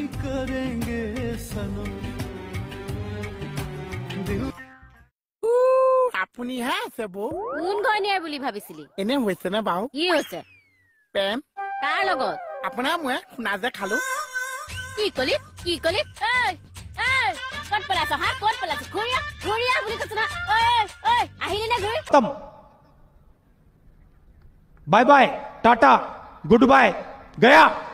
करेंगे सनम আপুনি হে আছে বৌ কোন ঘনিয়াৰ বুলি ভাবিছিলি এনে হৈছে নে বাও কি হৈছে প্ৰেম কাৰ লগত আপোনাৰ মই খুনা যে খালো কি কলি এই ক'ত পলাছ হা ক'ত পলাছ ঘূৰিয়া বুলি কৈছ না ঐ আহিলি না ঘূৰি खत्म bye bye tata good bye गया